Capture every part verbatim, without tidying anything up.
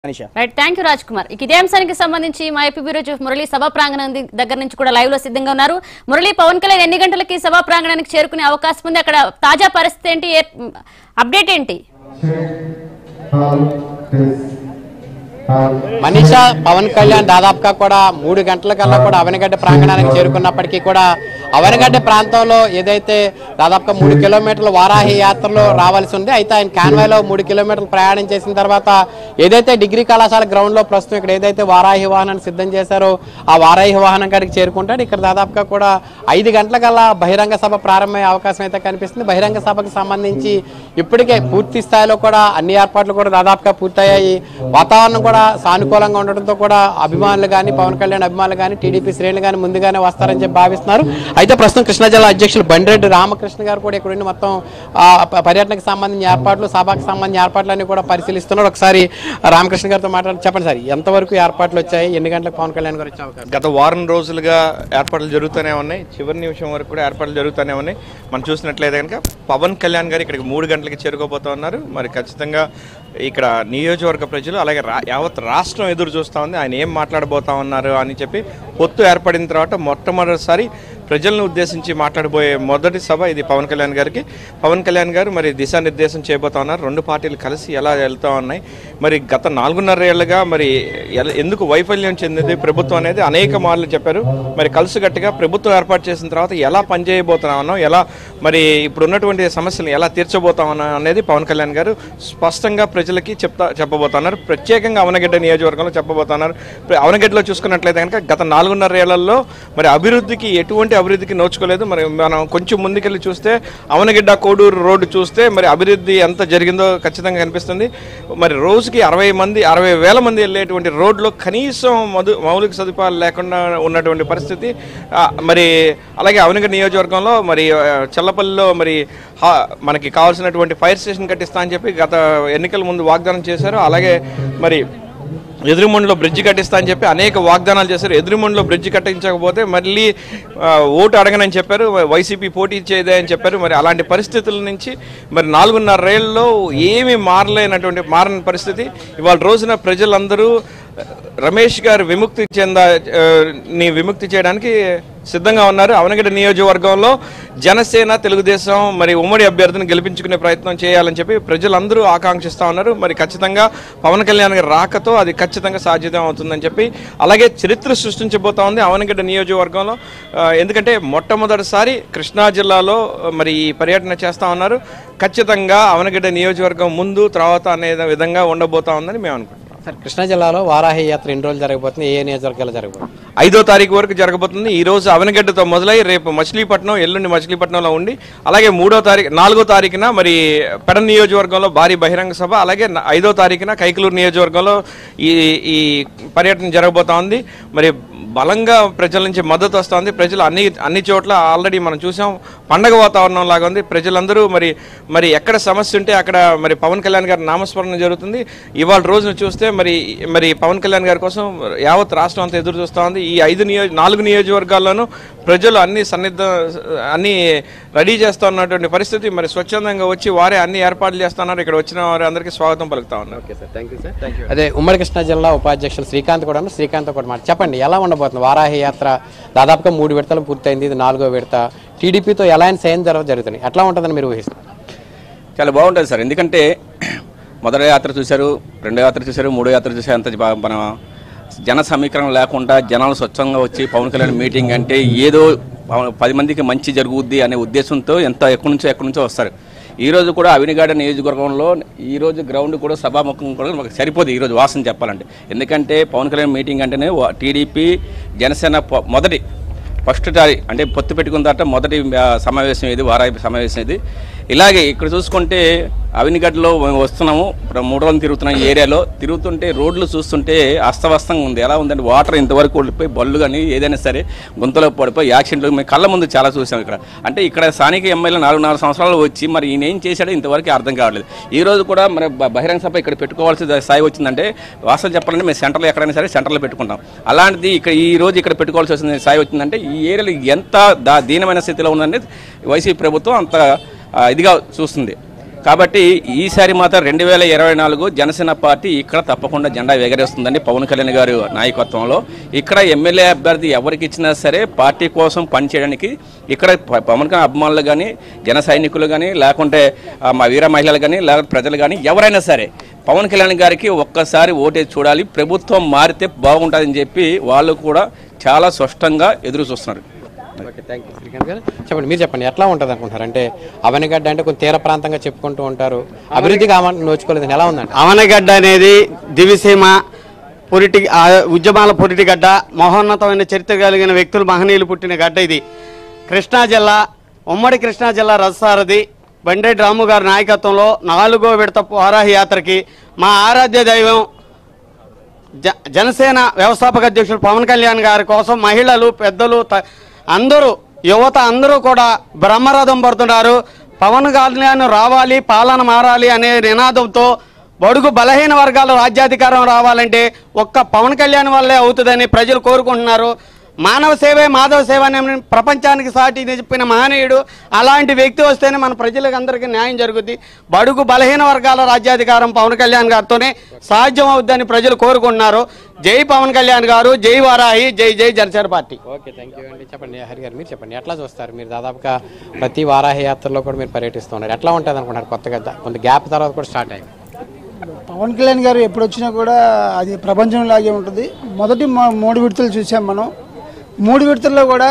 Right thank you Raj Kumar. ఇదే అంశానికి సంబంధించి మా ఏపీ బ్యూరో చీఫ్ మురళి సభా ప్రాంగణం దగ్గర నుంచి కూడా లైవ్ లో సిద్ధంగా ఉన్నారు. మురళి, పవన్ కళ్యాణ్ ఎన్ని గంటలకి సభా ప్రాంగణానికి చేరుకునే అవకాశం ఉంది? అక్కడ తాజా పరిస్థితి ఏంటి, అప్డేట్ ఏంటి? మనీషా, పవన్ కళ్యాణ్ దాదాపుగా కూడా మూడు గంటల కల్లా కూడా అవనగడ్డ ప్రాంగణానికి చేరుకున్నప్పటికీ కూడా అవనగడ్డ ప్రాంతంలో ఏదైతే దాదాపుగా మూడు కిలోమీటర్ల వారాహి యాత్రలో రావాల్సి ఉంది. అయితే ఆయన కాన్వాయ్లో మూడు కిలోమీటర్లు ప్రయాణం చేసిన తర్వాత ఏదైతే డిగ్రీ కళాశాల గ్రౌండ్లో ప్రస్తుతం ఇక్కడ ఏదైతే వారాహి వాహనాన్ని సిద్ధం చేశారో ఆ వారాహి వాహనం కాడికి చేరుకుంటాడు. ఇక్కడ దాదాపుగా కూడా ఐదు గంటల కల్లా బహిరంగ సభ ప్రారంభమయ్యే అవకాశం అయితే కనిపిస్తుంది. బహిరంగ సభకు సంబంధించి ఇప్పటికే పూర్తి స్థాయిలో కూడా అన్ని ఏర్పాట్లు కూడా దాదాపుగా పూర్తయ్యాయి. వాతావరణం కూడా సానుకూలంగా ఉండడంతో కూడా అభిమానులు కానీ పవన్ కళ్యాణ్ అభిమానులు కానీ టీడీపీ శ్రేణులు కానీ ముందుగానే వస్తారని చెప్పి భావిస్తున్నారు. అయితే ప్రస్తుతం కృష్ణా జిల్లా అధ్యక్షులు బండిరెడ్డి రామకృష్ణ గారు కూడా ఇక్కడ మొత్తం పర్యటనకు సంబంధించిన ఏర్పాట్లు, సభకు సంబంధించిన ఏర్పాట్లన్నీ కూడా పరిశీలిస్తున్నారు. ఒకసారి రామకృష్ణ గారితో మాట్లాడి చెప్పండి సార్, ఎంతవరకు ఏర్పాట్లు వచ్చాయి, ఎన్ని గంటలకు పవన్ కళ్యాణ్ గారు వచ్చే అవకాశం? గత వారం రోజులుగా ఏర్పాట్లు జరుగుతూనే ఉన్నాయి. చివరి నిమిషం వరకు కూడా ఏర్పాట్లు జరుగుతూనే ఉన్నాయి. మనం చూసినట్లయితే కనుక పవన్ కళ్యాణ్ గారు ఇక్కడికి మూడు గంటలకి చేరుకోబోతూ ఉన్నారు. మరి ఖచ్చితంగా ఇక్కడ నియోజకవర్గ ప్రజలు అలాగే రా యావత్ రాష్ట్రం ఎదురు చూస్తూ ఉంది ఆయన ఏం మాట్లాడబోతా ఉన్నారు అని చెప్పి. పొత్తు ఏర్పడిన తర్వాత మొట్టమొదటిసారి ప్రజలను ఉద్దేశించి మాట్లాడబోయే మొదటి సభ ఇది పవన్ కళ్యాణ్ గారికి. పవన్ కళ్యాణ్ గారు మరి దిశానిర్దేశం చేయబోతా ఉన్నారు. రెండు పార్టీలు కలిసి ఎలా వెళ్తూ ఉన్నాయి, మరి గత నాలుగున్నర ఏళ్లుగా మరి ఎందుకు వైఫల్యం చెందింది ప్రభుత్వం అనేది అనేక మార్లు చెప్పారు. మరి కలిసిగట్టుగా ప్రభుత్వం ఏర్పాటు చేసిన తర్వాత ఎలా పనిచేయబోతా ఉన్నాం, ఎలా మరి ఇప్పుడు ఉన్నటువంటి సమస్యలు ఎలా తీర్చబోతా ఉన్నాం అనేది పవన్ కళ్యాణ్ గారు స్పష్టంగా ప్రజలకి చెప్తా చెప్పబోతున్నారు. ప్రత్యేకంగా అవనగడ్డ నియోజకవర్గంలో చెప్పబోతున్నారు. అవనగడ్డలో చూసుకున్నట్లయితే కనుక గత నాలుగున్నర ఏళ్లలో మరి అభివృద్ధికి ఎటువంటి అభివృద్ధికి నోచుకోలేదు. మరి మనం కొంచెం ముందుకెళ్ళి చూస్తే అవనగడ్డ కోడూరు రోడ్డు చూస్తే మరి అభివృద్ధి ఎంత జరిగిందో ఖచ్చితంగా కనిపిస్తుంది. మరి రోజుకి అరవై మంది అరవై వేల మంది వెళ్ళేటువంటి రోడ్లో కనీసం మధు మౌలిక సదుపాయాలు లేకుండా ఉన్నటువంటి పరిస్థితి. మరి అలాగే అవనగడ్డ నియోజకవర్గంలో మరి చల్లపల్లిలో మరి మనకి కావాల్సినటువంటి ఫైర్ స్టేషన్ కట్టిస్తా అని చెప్పి గత ఎన్నికల ముందు వాగ్దానం చేశారు. అలాగే మరి ఎదురుమండలో బ్రిడ్జి కట్టిస్తా అని చెప్పి అనేక వాగ్దానాలు చేశారు. ఎదురుమండలో బ్రిడ్జి కట్టించకపోతే మళ్ళీ ఓటు అడగనని చెప్పారు, వైసీపీ పోటీ చేయదే అని చెప్పారు. మరి అలాంటి పరిస్థితుల నుంచి మరి నాలుగున్నరేళ్లలో ఏమీ మారలేనటువంటి మారని పరిస్థితి. ఇవాళ రోజున ప్రజలందరూ రమేష్ గారు విముక్తి చెంద ని విముక్తి చేయడానికి సిద్ధంగా ఉన్నారు. అవనగడ్డ నియోజకవర్గంలో జనసేన తెలుగుదేశం మరి ఉమ్మడి అభ్యర్థిని గెలిపించుకునే ప్రయత్నం చేయాలని చెప్పి ప్రజలందరూ ఆకాంక్షిస్తూ ఉన్నారు. మరి ఖచ్చితంగా పవన్ కళ్యాణ్ గారి రాకతో అది ఖచ్చితంగా సాధ్యతం అవుతుందని చెప్పి అలాగే చరిత్ర సృష్టించబోతా ఉంది అవనగడ్డ నియోజకవర్గంలో. ఎందుకంటే మొట్టమొదటిసారి కృష్ణా జిల్లాలో మరి ఈ పర్యటన చేస్తూ ఉన్నారు. ఖచ్చితంగా అవనగడ్డ నియోజకవర్గం ముందు తర్వాత అనే విధంగా ఉండబోతా ఉందని మేము అనుకుంటున్నాం. సార్, కృష్ణా జిల్లాలో వారాహి యాత్ర ఎన్ని రోజులు జరగబోతుంది, ఏ నియోజకవర్గాలు జరగబోతుంది? ఐదో తారీఖు వరకు జరగబోతుంది. ఈ రోజు అవనగడ్డతో మొదలై రేపు మచిలీపట్నం, ఎల్లుండి మచిలీపట్నంలో ఉండి అలాగే మూడో తారీఖు నాలుగో తారీఖున మరి పెడ నియోజకవర్గంలో భారీ బహిరంగ సభ, అలాగే ఐదో తారీఖున కైకలూరు నియోజకవర్గంలో ఈ ఈ పర్యటన జరగబోతా ఉంది. మరి బలంగా ప్రజల నుంచి మద్దతు వస్తుంది. ప్రజలు అన్ని అన్ని చోట్ల ఆల్రెడీ మనం చూసాం, పండగ వాతావరణం లాగా ఉంది. ప్రజలందరూ మరి మరి ఎక్కడ సమస్య ఉంటే అక్కడ మరి పవన్ కళ్యాణ్ గారి నామస్మరణ జరుగుతుంది. ఇవాళ రోజున చూస్తే మరి మరి పవన్ కళ్యాణ్ గారి కోసం యావత్ రాష్ట్రం అంతా ఎదురు చూస్తూ ఉంది. ఈ ఐదు నియోజ నాలుగు నియోజకవర్గాల్లోనూ ప్రజలు అన్ని సన్నిధ అన్ని రెడీ చేస్తూ ఉన్నటువంటి పరిస్థితి. మరి స్వచ్ఛందంగా వచ్చి వారే అన్ని ఏర్పాట్లు చేస్తున్నారు. ఇక్కడ వచ్చిన వారి అందరికీ స్వాగతం పలుకుతా ఉన్నారు. Okay sir, thank you sir. Thank you. అదే ఉమ్మడి కృష్ణా జిల్లా ఉపాధ్యక్షులు శ్రీకాంత్ కూడా శ్రీకాంత్ కూడా మాట చెప్పండి, ఎలా ఉండబోతుంది వారాహి యాత్ర? దాదాపుగా మూడు విడతలు పూర్తయింది, ఇది నాలుగో విడత. టీడీపీతో ఎలాంటి సైన్ జరగ జరుగుతుంది, ఎట్లా ఉంటుందని మీరు ఊహిస్తారు? చాలా బాగుంటుంది సార్. ఎందుకంటే మొదటి యాత్ర చూశారు, రెండో యాత్ర చూశారు, మూడో యాత్ర చూశారు. అంత మన జన సమీకరణ లేకుండా జనాలు స్వచ్ఛంగా వచ్చి పవన్ కళ్యాణ్ మీటింగ్ అంటే ఏదో పది మందికి మంచి జరుగుద్ది అనే ఉద్దేశంతో ఎంత ఎక్కడి నుంచో ఎక్కడి నుంచో వస్తారు. ఈరోజు కూడా అవినిగడ్డ నియోజకవర్గంలో ఈరోజు గ్రౌండ్ కూడా సభాముఖం కూడా మాకు సరిపోదు ఈరోజు వాసన చెప్పాలంటే. ఎందుకంటే పవన్ కళ్యాణ్ మీటింగ్ అంటేనే టీడీపీ జనసేన మొదటి ఫస్ట్ తారీఖు అంటే పొత్తు పెట్టుకున్న తర్వాత మొదటి సమావేశం ఇది, వారాయి సమావేశం ఇది. ఇలాగే ఇక్కడ చూసుకుంటే అవినిగడ్డలో వస్తున్నాము, ఇప్పుడు మూడు రోజులు తిరుగుతున్నాం ఈ ఏరియాలో. తిరుగుతుంటే రోడ్లు చూస్తుంటే అస్తవ్యస్తంగా ఉంది. ఎలా ఉందంటే వాటర్ ఇంతవరకు వెళ్ళిపోయి బళ్ళు కానీ ఏదైనా సరే గుంతలో పడిపోయి యాక్సిడెంట్లు మేము కళ్ళ ముందు చాలా చూసాం ఇక్కడ. అంటే ఇక్కడ స్థానిక ఎమ్మెల్యే నాలుగు నాలుగు సంవత్సరాలు వచ్చి మరి ఈయన ఏం చేశాడో ఇంతవరకు అర్థం కావట్లేదు. ఈ రోజు కూడా మరి బహిరంగ సభ ఇక్కడ పెట్టుకోవాల్సిన స్థాయి వచ్చిందంటే వాస్తవం చెప్పాలంటే మేము సెంటర్లో ఎక్కడైనా సరే సెంటర్లో పెట్టుకుంటాం. అలాంటిది ఇక్కడ ఈ రోజు ఇక్కడ పెట్టుకోవాల్సి వచ్చిన స్థాయి వచ్చిందంటే ఈ ఏరియాలో ఎంత దా దీనమైన స్థితిలో ఉందంటే వైసీపీ ప్రభుత్వం అంత ఇదిగా చూస్తుంది. కాబట్టి ఈసారి మాత్రం రెండు వేల ఇరవై నాలుగు జనసేన పార్టీ ఇక్కడ తప్పకుండా జెండా ఎగరేస్తుందండి పవన్ కళ్యాణ్ గారి నాయకత్వంలో. ఇక్కడ ఎమ్మెల్యే అభ్యర్థి ఎవరికి ఇచ్చినా సరే పార్టీ కోసం పనిచేయడానికి ఇక్కడ పవన్ కళ్యాణ్ అభిమానులు కానీ జన సైనికులు కానీ లేకుంటే మా వీర మహిళలు కానీ లేకపోతే ప్రజలు కానీ ఎవరైనా సరే పవన్ కళ్యాణ్ గారికి ఒక్కసారి ఓటేసి చూడాలి, ప్రభుత్వం మారితే బాగుంటుందని చెప్పి వాళ్ళు కూడా చాలా స్పష్టంగా ఎదురు చూస్తున్నారు. ఓకే, థ్యాంక్ యూ శ్రీకాంత్ గారు. చెప్పండి, మీరు చెప్పండి ఎట్లా ఉంటుంది అనుకుంటారు? అంటే అవనగడ్డ అంటే కొంచెం తీర ప్రాంతంగా చెప్పుకుంటూ ఉంటారు, అభివృద్ధిగా నోచుకోలేదు, ఎలా ఉందండి? అవనగడ్డ అనేది దివిసీమ పొరిటి ఉద్యమాల పొరిటి గడ్డ, మహోన్నతమైన చరిత్ర కలిగిన వ్యక్తులు మహనీయులు పుట్టిన గడ్డ ఇది. కృష్ణా జిల్లా, ఉమ్మడి కృష్ణా జిల్లా రథసారథి బండేటి రాము గారి నాయకత్వంలో నాలుగో విడత వారాహి యాత్రకి మా ఆరాధ్య దైవం జ జనసేన వ్యవస్థాపక అధ్యక్షులు పవన్ కళ్యాణ్ గారి కోసం మహిళలు, పెద్దలు అందరూ, యువత అందరూ కూడా బ్రహ్మరథం పడుతున్నారు. పవన్ కళ్యాణ్ రావాలి, పాలన మారాలి అనే నినాదంతో బడుగు బలహీన వర్గాల రాజ్యాధికారం రావాలంటే ఒక్క పవన్ కళ్యాణ్ వల్లే అవుతుందని ప్రజలు కోరుకుంటున్నారు. మానవ సేవే మాధవ సేవ అని ప్రపంచానికి సాటి చెప్పిన మహనీయుడు. అలాంటి వ్యక్తి వస్తేనే మన ప్రజలకు అందరికీ న్యాయం జరుగుద్ది. బడుగు బలహీన వర్గాల రాజ్యాధికారం పవన్ కళ్యాణ్ గారితోనే సాధ్యం అవుద్దని ప్రజలు కోరుకుంటున్నారు. జై పవన్ కళ్యాణ్ గారు, జై వారాహి, జై జై Janasena party. Okay, thank you అండి. చెప్పండి హరి గారు, మీరు చెప్పండి ఎట్లా చూస్తారు? మీరు దాదాపుగా ప్రతి వారాహి యాత్రలో కూడా మీరు పర్యటిస్తున్నారు, ఎట్లా ఉంటుంది అనుకుంటారు? కొత్తగా కొంత గ్యాప్ తర్వాత కూడా స్టార్ట్ అయ్యింది. పవన్ కళ్యాణ్ గారు ఎప్పుడు వచ్చినా కూడా అది ప్రపంచంలాగే ఉంటుంది. మొదటి మూడు విడతలు చూసాం మనం. మూడు విడతల్లో కూడా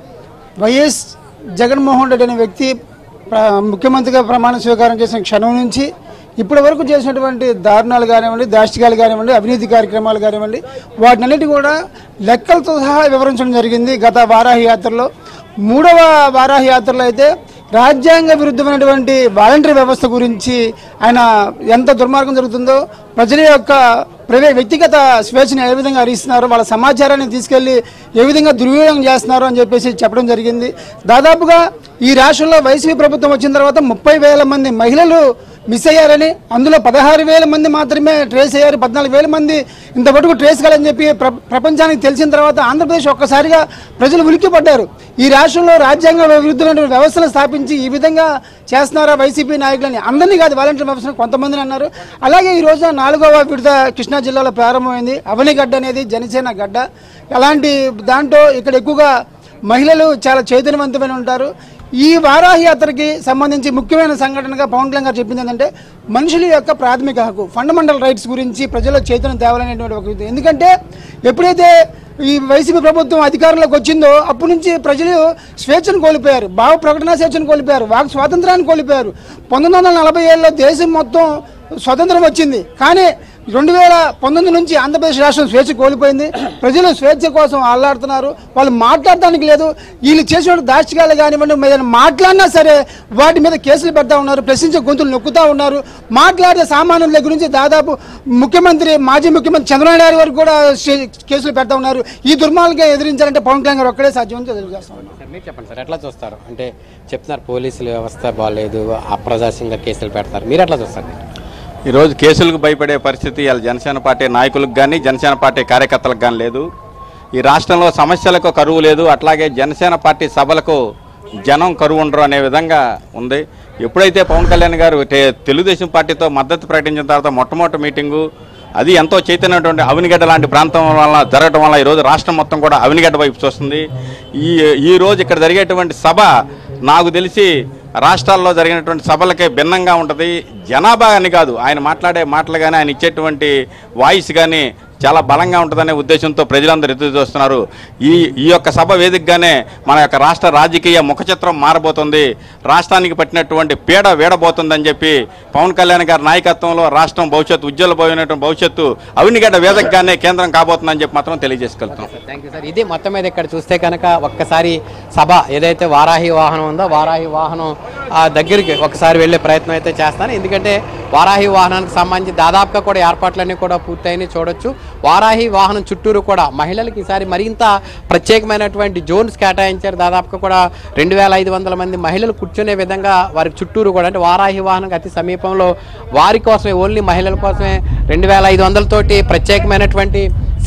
వైఎస్ జగన్మోహన్ రెడ్డి అనే వ్యక్తి ముఖ్యమంత్రిగా ప్రమాణ స్వీకారం చేసిన క్షణం నుంచి ఇప్పటి వరకు చేసినటువంటి దారుణాలు కానివ్వండి, దాష్టికాలు కానివ్వండి, అవినీతి కార్యక్రమాలు కానివ్వండి, వాటినన్నిటి కూడా లెక్కలతో సహా వివరించడం జరిగింది గత వారాహి యాత్రలో. మూడవ వారాహి యాత్రలో అయితే రాజ్యాంగ విరుద్ధమైనటువంటి వాలంటరీ వ్యవస్థ గురించి ఆయన ఎంత దుర్మార్గం జరుగుతుందో, ప్రజల యొక్క ప్రవే వ్యక్తిగత స్వేచ్ఛను ఏ విధంగా హరిస్తున్నారో, వాళ్ళ సమాచారాన్ని తీసుకెళ్లి ఏ విధంగా దుర్వినియోగం చేస్తున్నారో అని చెప్పేసి చెప్పడం జరిగింది. దాదాపుగా ఈ రాష్ట్రంలో వైసీపీ ప్రభుత్వం వచ్చిన తర్వాత ముప్పై వేల మంది మహిళలు మిస్ అయ్యారని, అందులో పదహారు వేల మంది మాత్రమే ట్రేస్ అయ్యారు, పద్నాలుగు వేల మంది ఇంతవరకు ట్రేస్ కాలని చెప్పి ప్ర ప్రపంచానికి తెలిసిన తర్వాత ఆంధ్రప్రదేశ్ ఒక్కసారిగా ప్రజలు ఉలిక్కిపడ్డారు. ఈ రాష్ట్రంలో రాజ్యాంగ విరుద్ధమైన వ్యవస్థను స్థాపించి ఈ విధంగా చేస్తున్నారా వైసీపీ నాయకులని, అందరినీ కాదు వాలంటీర్ వ్యవస్థను కొంతమందిని అన్నారు. అలాగే ఈ రోజున నాలుగవ విడత కృష్ణా జిల్లాలో ప్రారంభమైంది. అవనిగడ్డ అనేది జనసేన గడ్డ. అలాంటి దాంట్లో ఇక్కడ ఎక్కువగా మహిళలు చాలా చైతన్యవంతమైన ఉంటారు. ఈ వారాహి యాత్రకి సంబంధించి ముఖ్యమైన సంఘటనగా పవన్ కళ్యాణ్ గారు చెప్పింది ఏంటంటే మనుషుల యొక్క ప్రాథమిక హక్కు, ఫండమెంటల్ రైట్స్ గురించి ప్రజల్లో చైతన్యం తేవాలనేటువంటి ఒక విధం. ఎందుకంటే ఎప్పుడైతే ఈ వైసీపీ ప్రభుత్వం అధికారంలోకి వచ్చిందో అప్పటి నుంచి ప్రజలు స్వేచ్ఛను కోల్పోయారు, భావ ప్రకటన స్వేచ్ఛను కోల్పోయారు, వాక్ స్వాతంత్రాన్ని కోల్పోయారు. పంతొమ్మిది వందల నలభై ఏళ్ళలో దేశం మొత్తం స్వతంత్రం వచ్చింది, కానీ రెండు వేల పంతొమ్మిది నుంచి ఆంధ్రప్రదేశ్ రాష్ట్రం స్వేచ్ఛ కోల్పోయింది. ప్రజలు స్వేచ్ఛ కోసం అల్లాడుతున్నారు, వాళ్ళు మాట్లాడటానికి లేదు. వీళ్ళు చేసిన దాష్టికాలు కానివ్వండి, ఏదైనా మాట్లాడినా సరే వాటి మీద కేసులు పెడతా ఉన్నారు, ప్రశ్నించే గొంతులు నొక్కుతూ ఉన్నారు. మాట్లాడే సామాన్యుల దగ్గర నుంచి దాదాపు ముఖ్యమంత్రి, మాజీ ముఖ్యమంత్రి చంద్రబాబు నాయుడు వరకు కూడా కేసులు పెడతా ఉన్నారు. ఈ దుర్మార్గంగా ఎదిరించాలంటే పవన్ కళ్యాణ్ గారు ఒక్కడే సాధ్యం తెలియజేస్తా ఉన్నారు. మీరు చెప్పండి సార్, ఎట్లా చూస్తారు? అంటే చెప్తున్నారు పోలీసుల వ్యవస్థ బాగాలేదు, అప్రజాస్యంగా కేసులు పెడతారు, మీరు ఎట్లా చూస్తారు? ఈరోజు కేసులకు భయపడే పరిస్థితి ఇలా జనసేన పార్టీ నాయకులకు కానీ జనసేన పార్టీ కార్యకర్తలకు కానీ లేదు. ఈ రాష్ట్రంలో సమస్యలకు కరువు లేదు, అట్లాగే జనసేన పార్టీ సభలకు జనం కరువు ఉండరు అనే విధంగా ఉంది. ఎప్పుడైతే పవన్ కళ్యాణ్ గారు తెలుగుదేశం పార్టీతో మద్దతు ప్రకటించిన తర్వాత మొట్టమొదటి మీటింగు అది ఎంతో చైతన్యటువంటి అవనిగడ్డ లాంటి ప్రాంతం వల్ల జరగడం వల్ల ఈరోజు రాష్ట్రం మొత్తం కూడా అవనిగడ్డ వైపు చూస్తుంది. ఈ ఈరోజు ఇక్కడ జరిగేటువంటి సభ నాకు తెలిసి రాష్ట్రాల్లో జరిగినటువంటి సభలకే భిన్నంగా ఉంటుంది. జనాభా అని కాదు, ఆయన మాట్లాడే మాటలు కానీ ఆయన ఇచ్చేటువంటి వాయిస్ కానీ చాలా బలంగా ఉంటుందనే ఉద్దేశంతో ప్రజలందరూ ఎదురు చూస్తున్నారు. ఈ ఈ యొక్క సభ వేదికగానే మన యొక్క రాష్ట్ర రాజకీయ ముఖచిత్రం మారబోతుంది, రాష్ట్రానికి పట్టినటువంటి పీడ వీడబోతుందని చెప్పి పవన్ కళ్యాణ్ గారి నాయకత్వంలో రాష్ట్రం భవిష్యత్తు ఉజ్వలపోయినటువంటి భవిష్యత్తు అవినిగడ్డ వేదికగానే కేంద్రం కాబోతుందని చెప్పి మాత్రం తెలియజేసుకెళ్తాం. Thank you sir. ఇది మొత్తం మీద ఇక్కడ చూస్తే కనుక ఒక్కసారి సభ ఏదైతే వారాహి వాహనం ఉందో వారాహి వాహనం దగ్గరికి ఒకసారి వెళ్ళే ప్రయత్నం అయితే చేస్తాను. ఎందుకంటే వారాహి వాహనానికి సంబంధించి దాదాపుగా కూడా ఏర్పాట్లన్నీ కూడా పూర్తయినాయి చూడొచ్చు. వారాహి వాహనం చుట్టూరు కూడా మహిళలకు ఈసారి మరింత ప్రత్యేకమైనటువంటి జోన్స్ కేటాయించారు. దాదాపుగా కూడా రెండు వేల ఐదు వందల మంది మహిళలు కూర్చునే విధంగా వారి చుట్టూరు కూడా, అంటే వారాహి వాహనం అతి సమీపంలో వారి కోసమే, ఓన్లీ మహిళల కోసమే రెండు వేల ఐదు వందలతోటి ప్రత్యేకమైనటువంటి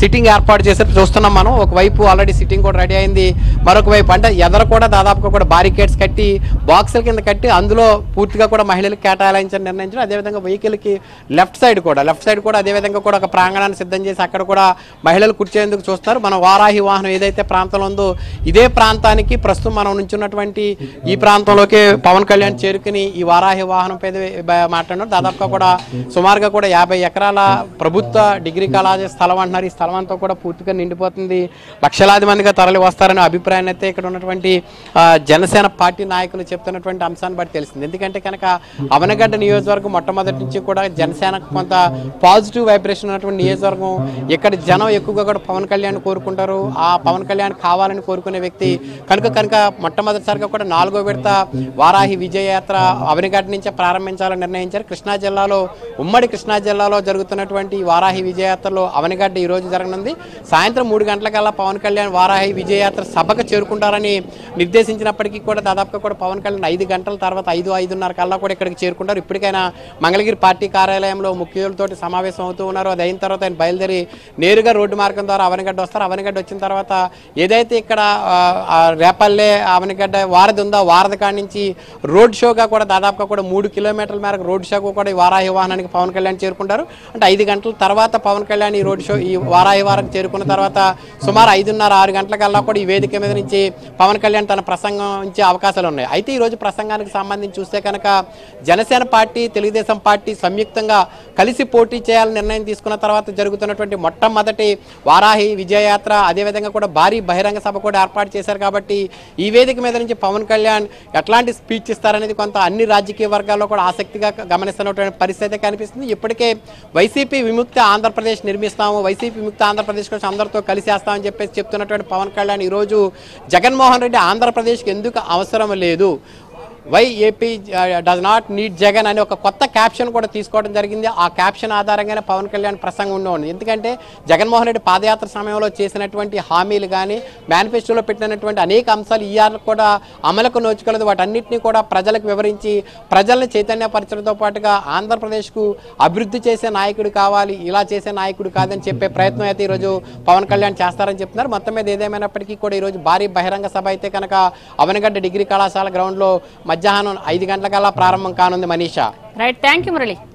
సిట్టింగ్ ఏర్పాటు చేసి చూస్తున్నాం మనం. ఒకవైపు ఆల్రెడీ సిట్టింగ్ కూడా రెడీ అయింది, మరొక వైపు అంటే ఎదర కూడా దాదాపుగా కూడా బారికేడ్స్ కట్టి బాక్సుల కింద కట్టి అందులో పూర్తిగా కూడా మహిళలకు కేటాయించని నిర్ణయించడం. అదేవిధంగా వెహికల్కి లెఫ్ట్ సైడ్ కూడా లెఫ్ట్ సైడ్ కూడా అదేవిధంగా కూడా ఒక ప్రాంగణాన్ని సిద్ధం చేసి అక్కడ కూడా మహిళలు కూర్చేందుకు చూస్తారు. మన వారాహి వాహనం ఏదైతే ప్రాంతంలో ఉందో ఇదే ప్రాంతానికి ప్రస్తుతం మనం నుంచున్నటువంటి ఈ ప్రాంతంలోకి పవన్ కళ్యాణ్ చేరుకుని ఈ వారాహి వాహనం పై మాట్లాడినారు. దాదాపుగా కూడా సుమారుగా కూడా యాభై ఎకరాల ప్రభుత్వ డిగ్రీ కళాశాల స్థలం అంటున్నారు. ఈ స్థలం అంతా కూడా పూర్తిగా నిండిపోతుంది, లక్షలాది మందిగా తరలి వస్తారనే అభిప్రాయాన్ని అయితే ఇక్కడ ఉన్నటువంటి జనసేన పార్టీ నాయకులు చెప్తున్నటువంటి అంశాన్ని బట్టి తెలిసింది. ఎందుకంటే కనుక అవనగడ్డ నియోజకవర్గం మొట్టమొదటి నుంచి కూడా జనసేనకు కొంత పాజిటివ్ వైబ్రేషన్ ఉన్నటువంటి నియోజకవర్గం. ఇక్కడ జనం ఎక్కువగా కూడా పవన్ కళ్యాణ్ కోరుకుంటారు, ఆ పవన్ కళ్యాణ్ కావాలని కోరుకునే వ్యక్తి కనుక కనుక మొట్టమొదటిసారిగా కూడా నాలుగో విడత వారాహి విజయయాత్ర అవనగడ్డ నుంచే ప్రారంభించాలని నిర్ణయించారు. కృష్ణా జిల్లాలో ఉమ్మడి కృష్ణా జిల్లాలో జరుగుతున్నటువంటి వారాహి విజయయాత్రలో అవనగడ్డ ఈ రోజు జరగనుంది. సాయంత్రం మూడు గంటలకల్లా పవన్ కళ్యాణ్ వారాహి విజయయాత్ర సభకు చేరుకుంటారని నిర్దేశించినప్పటికీ కూడా దాదాపుగా కూడా పవన్ కళ్యాణ్ ఐదు గంటల తర్వాత ఐదు ఐదున్నర కల్లా కూడా ఇక్కడికి చేరుకుంటారు. ఇప్పటికైనా మంగళగిరి పార్టీ కార్యాలయంలో ముఖ్యులతోటి సమావేశం అవుతూ ఉన్నారు. అది అయిన తర్వాత ఆయన బయలుదేరి నేరుగా రోడ్డు మార్గం ద్వారా అవనగడ్డ వస్తారు. అవనగడ్డ వచ్చిన తర్వాత ఏదైతే ఇక్కడ రేపల్లె అవనగడ్డ వారధి ఉందో వారధి కాడి నుంచి రోడ్ షోగా కూడా దాదాపుగా కూడా మూడు కిలోమీటర్ల మేరకు రోడ్ షోకు కూడా ఈ వారాహి వాహనానికి పవన్ కళ్యాణ్ చేరుకుంటారు. అంటే ఐదు గంటల తర్వాత పవన్ కళ్యాణ్ ఈ రోడ్ షో ఈ వారాహి వారం చేరుకున్న తర్వాత సుమారు ఐదున్నర ఆరు గంటలకల్లా కూడా ఈ వేదిక మీద నుంచి పవన్ కళ్యాణ్ తన ప్రసంగం ఇచ్చే అవకాశాలు ఉన్నాయి. అయితే ఈ రోజు ప్రసంగానికి సంబంధించి చూస్తే కనుక జనసేన పార్టీ తెలుగుదేశం పార్టీ సంయుక్తంగా కలిసి పోటీ చేయాలని నిర్ణయం తీసుకున్న తర్వాత జరుగుతున్నటువంటి మొట్టమొదటి వారాహి విజయయాత్ర అదేవిధంగా కూడా భారీ బహిరంగ సభ కూడా ఏర్పాటు చేశారు. కాబట్టి ఈ వేదిక మీద నుంచి పవన్ కళ్యాణ్ ఎట్లాంటి స్పీచ్ ఇస్తారనేది కొంత అన్ని రాజకీయ వర్గాల్లో కూడా ఆసక్తిగా గమనిస్తున్నటువంటి పరిస్థితి కనిపిస్తుంది. ఇప్పటికే వైసీపీ విముక్త ఆంధ్రప్రదేశ్ నిర్మిస్తాము, వైసీపీ విముక్త ఆంధ్రప్రదేశ్ కోసం అందరితో కలిసి వేస్తామని చెప్పేసి చెప్తున్నటువంటి పవన్ కళ్యాణ్ ఈరోజు జగన్మోహన్ రెడ్డి ఆంధ్రప్రదేశ్కి ఎందుకు అవసరం లేదు, why AP does not need Jagan అని ఒక కొత్త క్యాప్షన్ కూడా తీసుకోవడం జరిగింది. ఆ క్యాప్షన్ ఆధారంగానే పవన్ కళ్యాణ్ ప్రసంగం ఉండేవాడు. ఎందుకంటే జగన్మోహన్ రెడ్డి పాదయాత్ర సమయంలో చేసినటువంటి హామీలు కానీ మేనిఫెస్టోలో పెట్టినటువంటి అనేక అంశాలు ఈఆర్ కూడా అమలుకు నోచుకోలేదు. వాటన్నిటినీ కూడా ప్రజలకు వివరించి ప్రజల్ని చైతన్యపరచడంతో పాటుగా ఆంధ్రప్రదేశ్కు అభివృద్ధి చేసే నాయకుడు కావాలి, ఇలా చేసే నాయకుడు కాదని చెప్పే ప్రయత్నం అయితే ఈరోజు పవన్ కళ్యాణ్ చేస్తారని చెప్తున్నారు. మొత్తం మీద ఏదేమైనప్పటికీ కూడా ఈరోజు భారీ బహిరంగ సభ అయితే కనుక అవనగడ్డ డిగ్రీ కళాశాల గ్రౌండ్లో మధ్యాహ్నం ఐదు గంటలకల్లా ప్రారంభం కానుంది. Manisha. Right, thank you Murali.